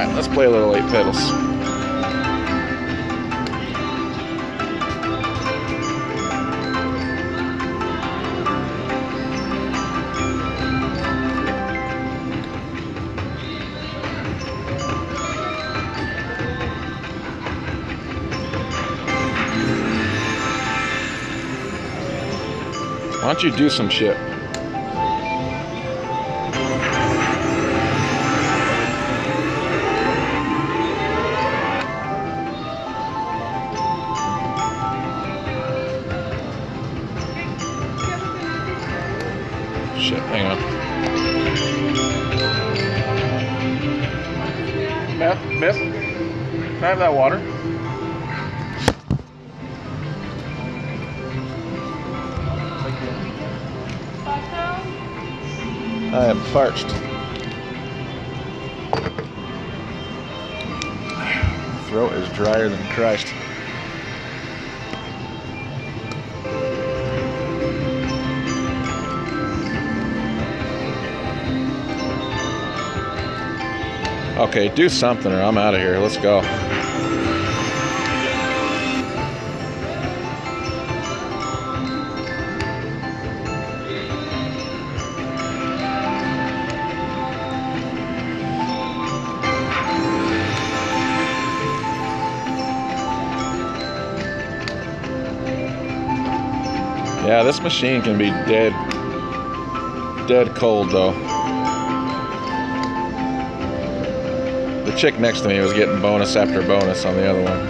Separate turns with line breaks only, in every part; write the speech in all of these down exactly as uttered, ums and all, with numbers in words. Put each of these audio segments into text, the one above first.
Alright, let's play a little eight pedals. Why don't you do some shit? Shit, hang on. Beth, Beth, can I have that water? I am parched. Throat is drier than Christ. Okay, do something or I'm out of here. Let's go. Yeah, this machine can be dead, dead cold though. The chick next to me was getting bonus after bonus on the other one.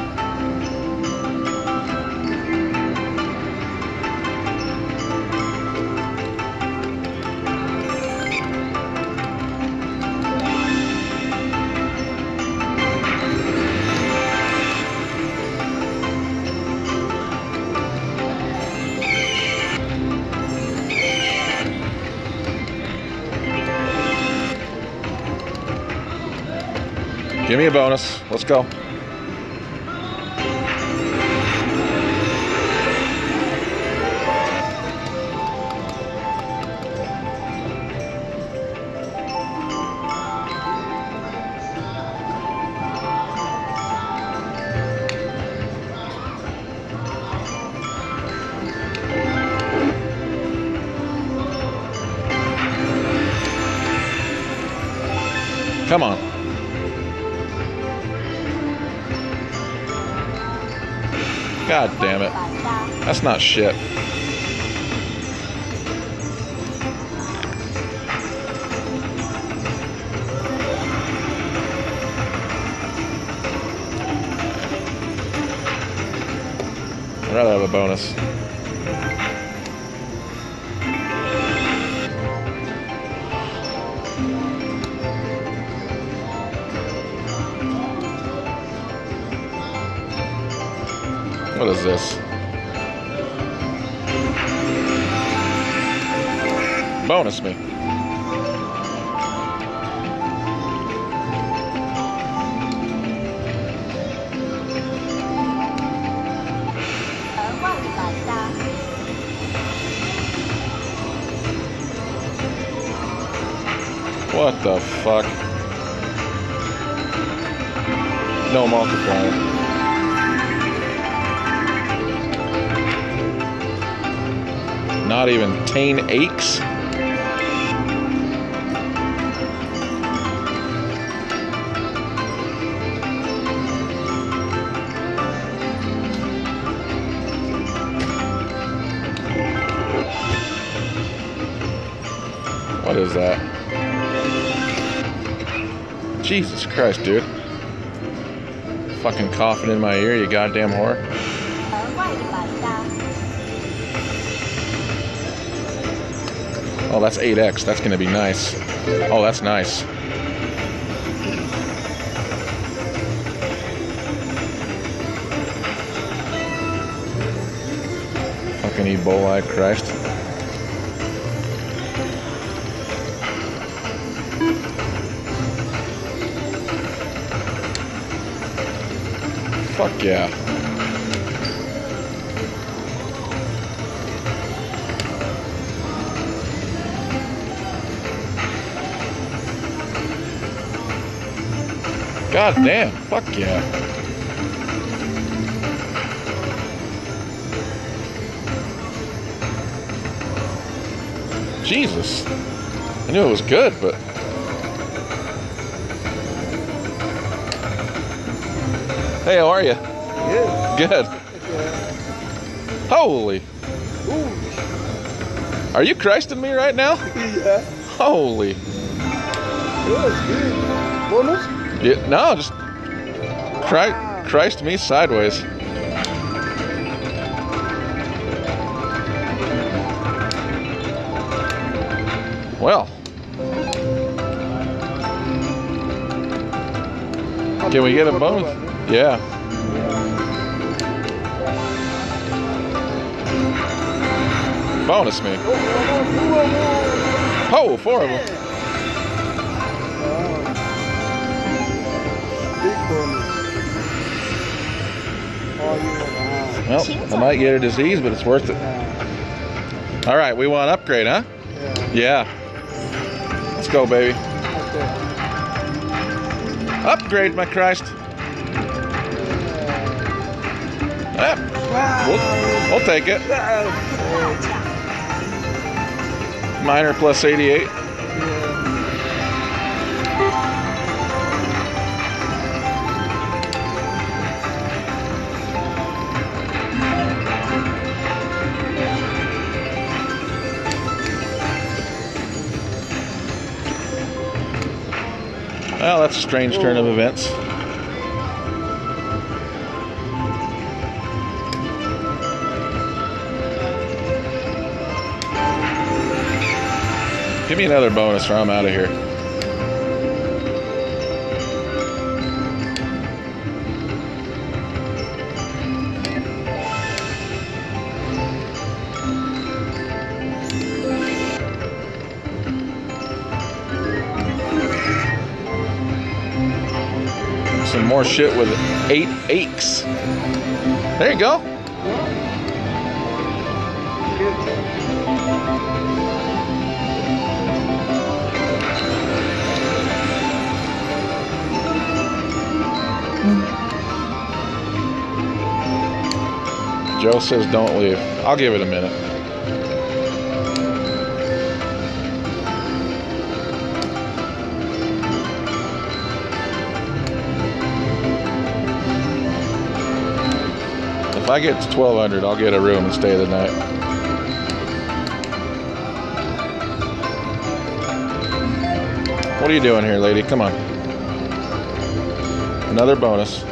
Give me a bonus. Let's go. Come on. God damn it. That's not shit. I'd rather have a bonus. What is this? Bonus me. What the fuck? No multiplier. Not even Tane Aches. What is that? Jesus Christ, dude. Fucking coughing in my ear, you goddamn whore. Oh, that's eight X. That's gonna be nice. Oh, that's nice. Fucking Ebola, Christ. Fuck yeah. God damn, fuck yeah. Jesus. I knew it was good, but... Hey, how are you?
Good.
Good. Holy.
Ooh.
Are you Christing me right now?
Yeah.
Holy.
Good, good. Bonus?
Yeah, no, just Christ, Christ me sideways. Well. Can we get a bonus? Yeah. Bonus me. Oh, four of them.
Big bonus.
Well, I might get a disease, but it's worth it. All right, we want to upgrade, huh?
Yeah.
Yeah. Let's go, baby. Upgrade, my Christ. Yeah. We'll, we'll take it. Minor plus eighty-eight. Well, that's a strange turn of events. Give me another bonus or I'm out of here. Some more shit with eight aches. There you go. Joe says don't leave. I'll give it a minute. If I get to twelve hundred, I'll get a room and stay the night. What are you doing here, lady? Come on. Another bonus.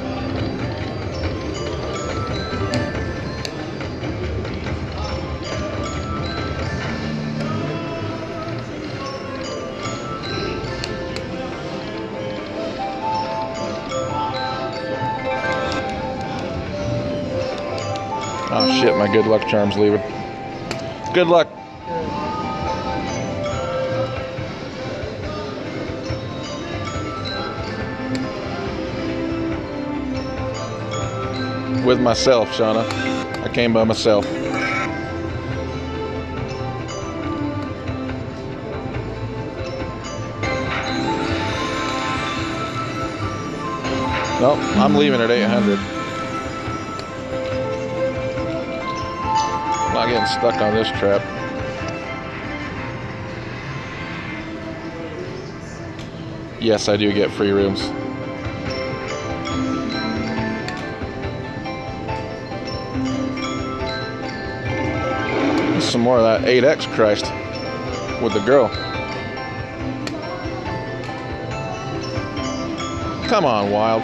Oh shit, my good luck charm's leaving. Good luck. With myself, Shauna. I came by myself. Well, I'm leaving at eight hundred. Not getting stuck on this trap. Yes, I do get free rooms. Some more of that eight X Christ with the girl. Come on, Wilds.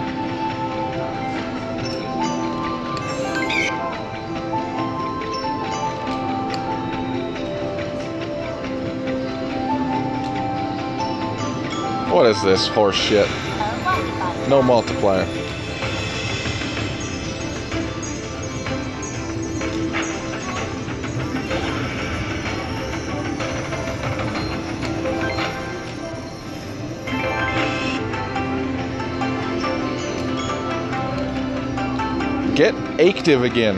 What is this horse shit? No multiplier. Get active again.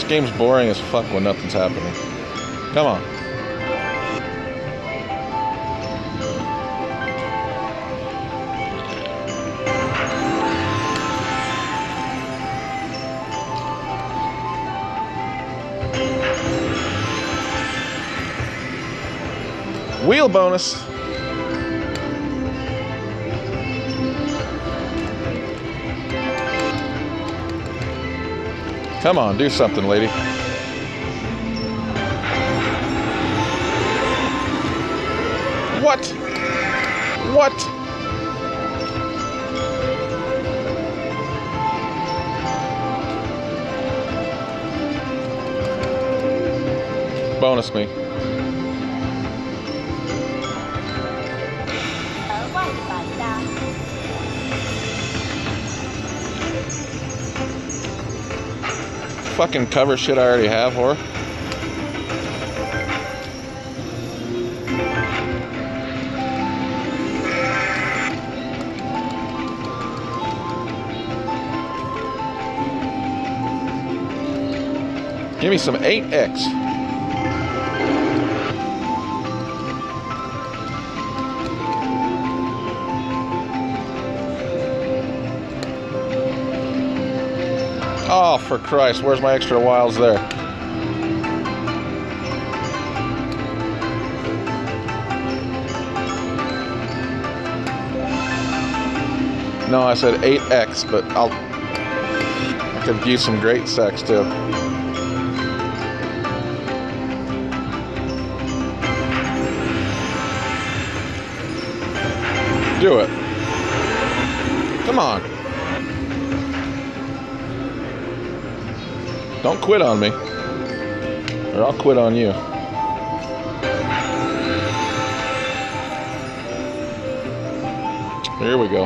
game's boring as fuck when nothing's happening. Come on. Wheel bonus. Come on, do something, lady. What? What? Bonus me.
额外百搭。
Fucking cover shit I already have, whore. Give me some eight X. Oh, for Christ, where's my extra wilds there? No, I said eight X, but I'll... I could use some great sex, too. Do it. Come on. Don't quit on me, or I'll quit on you. Here we go.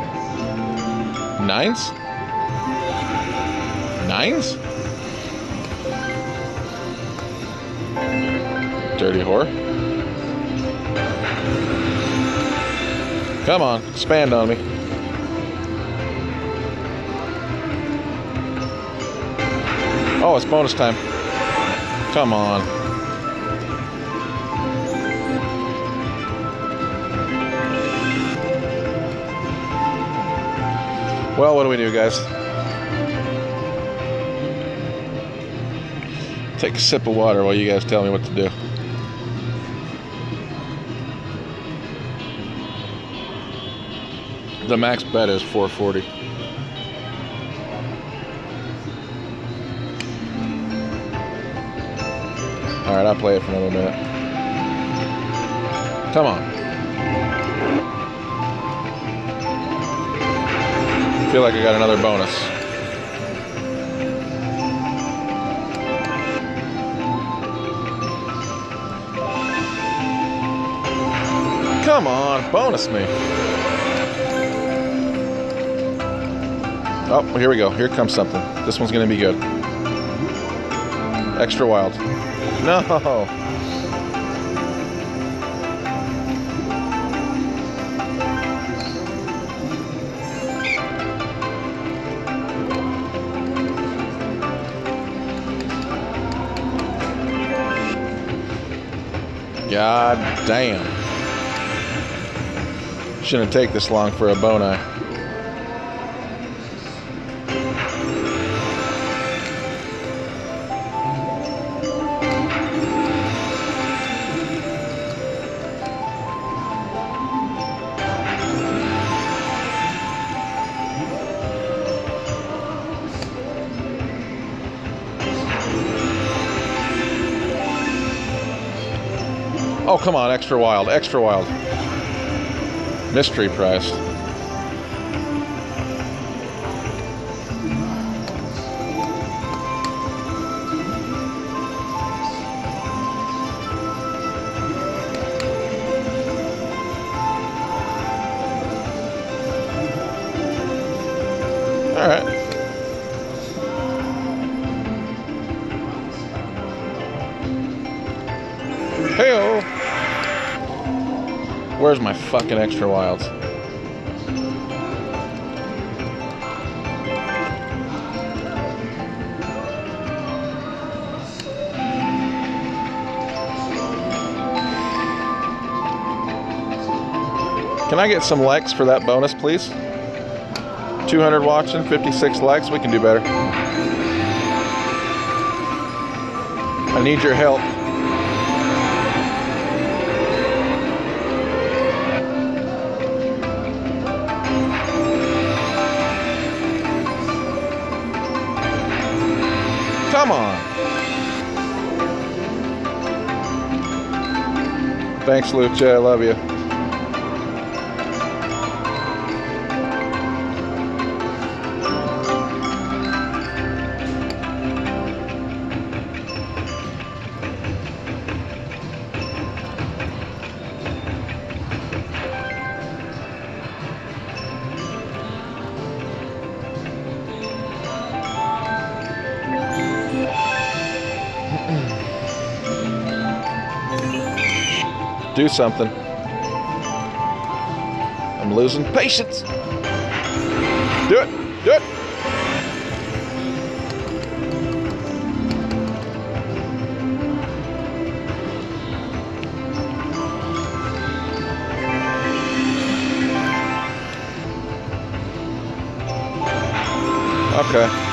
Nines? Nines? Dirty whore. Come on, expand on me. Oh, it's bonus time. Come on. Well, what do we do, guys? Take a sip of water while you guys tell me what to do. The max bet is four forty. All right, I'll play it for another minute. Come on. Feel like I got another bonus. Come on, bonus me. Oh, here we go. Here comes something. This one's gonna be good. Extra wild. No. God damn. Shouldn't take this long for a boni. Oh, come on, extra wild, extra wild. Mystery prize. All right. Hey-o. Where's my fucking extra wilds? Can I get some likes for that bonus, please? two hundred watching, fifty-six likes. We can do better. I need your help. Come on. Thanks, Lucha. I love you. Do something. I'm losing patience. Do it. Do it. Okay.